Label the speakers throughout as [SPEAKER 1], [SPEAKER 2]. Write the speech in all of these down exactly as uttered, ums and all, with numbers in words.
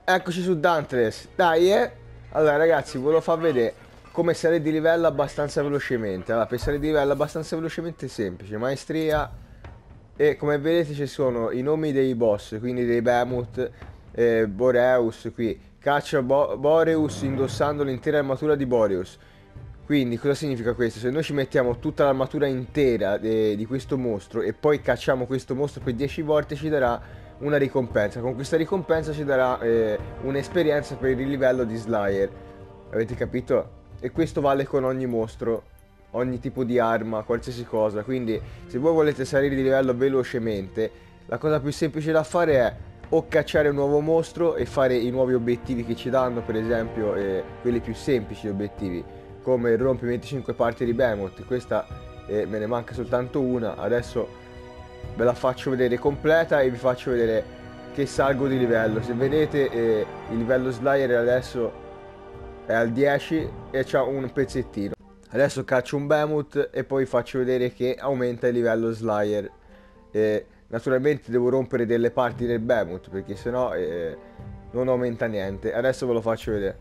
[SPEAKER 1] Eccoci su Dauntless, dai eh! Allora ragazzi, volevo far vedere come salire di livello abbastanza velocemente. Allora, per salire di livello abbastanza velocemente è semplice, maestria, e come vedete ci sono i nomi dei boss, quindi dei Behemoth, eh, Boreus qui, caccia Bo Boreus indossando l'intera armatura di Boreus. Quindi cosa significa questo? Se noi ci mettiamo tutta l'armatura intera de- di questo mostro e poi cacciamo questo mostro per dieci volte, ci darà una ricompensa. Con questa ricompensa ci darà eh, un'esperienza per il livello di Slayer. Avete capito? E questo vale con ogni mostro, ogni tipo di arma, qualsiasi cosa. Quindi se voi volete salire di livello velocemente, la cosa più semplice da fare è o cacciare un nuovo mostro e fare i nuovi obiettivi che ci danno, per esempio eh, quelli più semplici obiettivi, come rompi venticinque parti di Behemoth. Questa eh, me ne manca soltanto una, adesso ve la faccio vedere completa e vi faccio vedere che salgo di livello. Se vedete eh, il livello Slayer adesso è al dieci e c'ha un pezzettino. Adesso caccio un Behemoth e poi faccio vedere che aumenta il livello Slayer. Eh, naturalmente devo rompere delle parti del Behemoth perché sennò eh, non aumenta niente. Adesso ve lo faccio vedere.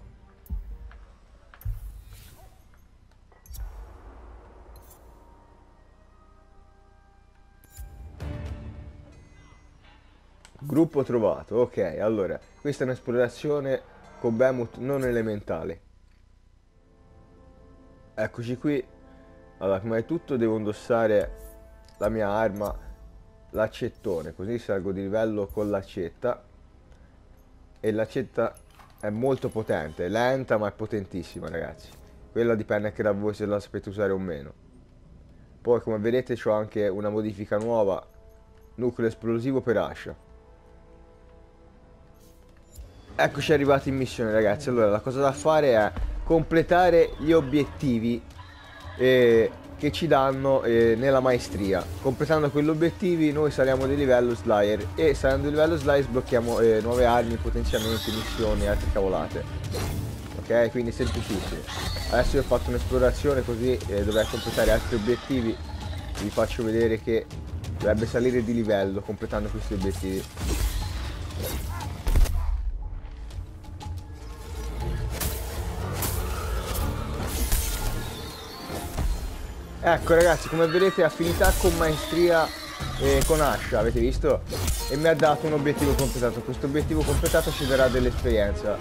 [SPEAKER 1] Gruppo trovato, ok, allora, questa è un'esplorazione con Behemoth non elementale. Eccoci qui. Allora, prima di tutto devo indossare la mia arma, l'accettone, così salgo di livello con l'accetta. E l'accetta è molto potente, è lenta ma è potentissima, ragazzi. Quella dipende anche da voi se la sapete usare o meno. Poi, come vedete, c'ho anche una modifica nuova, nucleo esplosivo per ascia. Eccoci arrivati in missione, ragazzi. Allora, la cosa da fare è completare gli obiettivi eh, che ci danno eh, nella maestria. Completando quegli obiettivi noi saliamo di livello Slayer e salendo di livello Slayer sblocchiamo eh, nuove armi, potenziamenti, missioni e altre cavolate. Ok, quindi semplicissimo. Adesso io ho fatto un'esplorazione così eh, dovrei completare altri obiettivi. Vi faccio vedere che dovrebbe salire di livello completando questi obiettivi. Ecco ragazzi, come vedete affinità con maestria e con ascia, avete visto? E mi ha dato un obiettivo completato. Questo obiettivo completato ci darà dell'esperienza.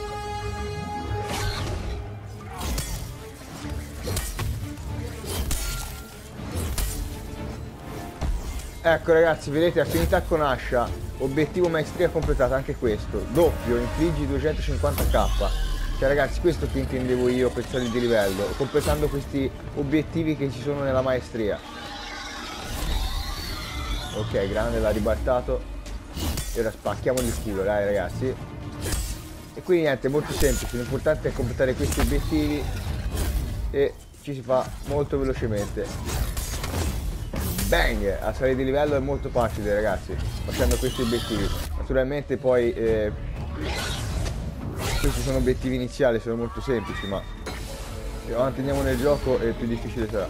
[SPEAKER 1] Ecco ragazzi, vedete affinità con ascia, obiettivo maestria completato, anche questo. Doppio, infliggi duecentocinquanta k. Cioè ragazzi, questo che intendevo io per salire di livello, completando questi obiettivi che ci sono nella maestria. Ok, grande, l'ha ribaltato. E ora spacchiamo il culo, dai ragazzi. E quindi niente, è molto semplice, l'importante è completare questi obiettivi e ci si fa molto velocemente. Bang! A salire di livello è molto facile ragazzi, facendo questi obiettivi. Naturalmente poi... Eh, questi sono obiettivi iniziali, sono molto semplici, ma se avanti andiamo nel gioco è più difficile sarà.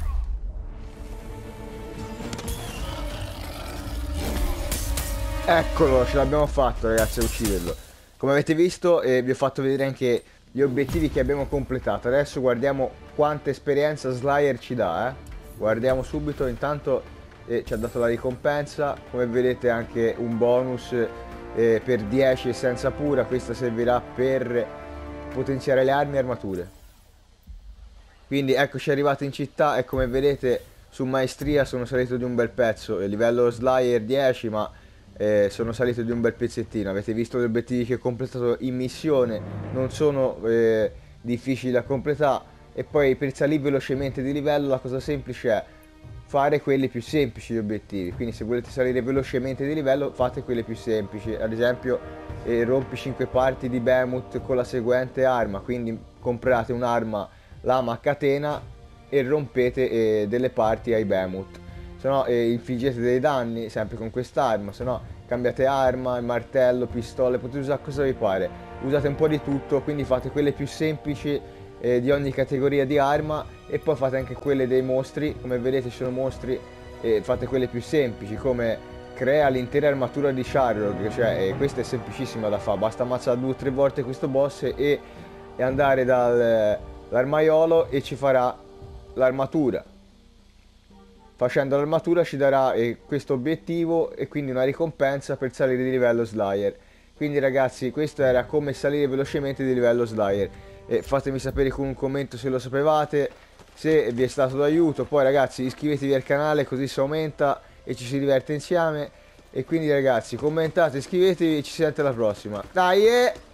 [SPEAKER 1] Eccolo, ce l'abbiamo fatto ragazzi a ucciderlo. Come avete visto eh, vi ho fatto vedere anche gli obiettivi che abbiamo completato. Adesso guardiamo quanta esperienza Slayer ci dà, eh. Guardiamo subito, intanto eh, ci ha dato la ricompensa, come vedete anche un bonus Eh, per dieci essenza pura. Questa servirà per potenziare le armi e armature. Quindi eccoci arrivati in città e come vedete su maestria sono salito di un bel pezzo. Il livello Slayer dieci, ma eh, sono salito di un bel pezzettino. Avete visto gli obiettivi che ho completato in missione, non sono eh, difficili da completare. E poi per salire velocemente di livello la cosa semplice è fare quelli più semplici gli obiettivi. Quindi se volete salire velocemente di livello fate quelli più semplici. Ad esempio eh, rompi cinque parti di Behemoth con la seguente arma, quindi comprate un'arma lama a catena e rompete eh, delle parti ai Behemoth. Se no eh, infliggete dei danni sempre con quest'arma, se no cambiate arma, il martello, pistole, potete usare cosa vi pare. Usate un po' di tutto, quindi fate quelle più semplici eh, di ogni categoria di arma e poi fate anche quelle dei mostri. Come vedete ci sono mostri e fate quelle più semplici come crea l'intera armatura di Sharrock, cioè eh, questa è semplicissima da fare, basta ammazzare due o tre volte questo boss e, e andare dall'armaiolo e ci farà l'armatura. Facendo l'armatura ci darà eh, questo obiettivo e quindi una ricompensa per salire di livello Slayer. Quindi ragazzi, questo era come salire velocemente di livello Slayer. E fatemi sapere con un commento se lo sapevate, se vi è stato d'aiuto. Poi ragazzi, iscrivetevi al canale così si aumenta e ci si diverte insieme. E quindi ragazzi, commentate, iscrivetevi e ci si sente alla prossima. Dai! Eh!